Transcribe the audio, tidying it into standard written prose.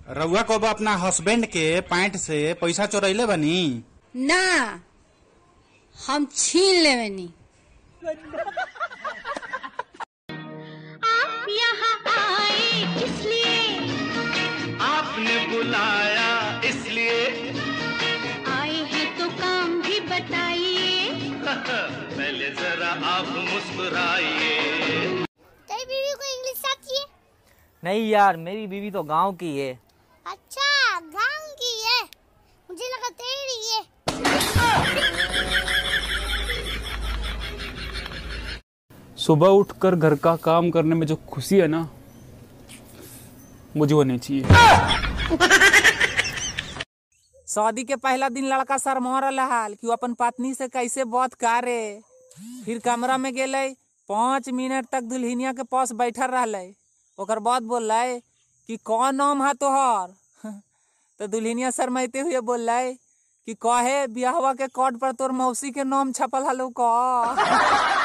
रउआ कब अपना हस्बैंड के पैंट से पैसा चोरैले बनी? ना, हम छीन ले बनी। आप यहाँ आए इसलिए, आपने बुलाया इसलिए, आए हैं तो काम भी बताइए। पहले जरा आप मुस्कुराइए। तेरी बीवी को इंग्लिश आती है? नहीं यार, मेरी बीवी तो गांव की है। अच्छा, गांव की है, मुझे लगा तेरी है। सुबह उठकर घर का काम करने में जो खुशी है ना, मुझे होनी चाहिए। शादी के पहला दिन लड़का शर्मा रहा कि वो अपन पत्नी से कैसे बात करे। फिर कमरा में गेले, 5 मिनट तक दुल्हनिया के पास बैठल रहले। ओकर बाद बोले कि कौन नाम है तोहर? तो दुल्हनिया शर्माते हुए बोले कि कहे बियाहवा के कार्ड पर तोर मौसी के नाम छपल हलो का।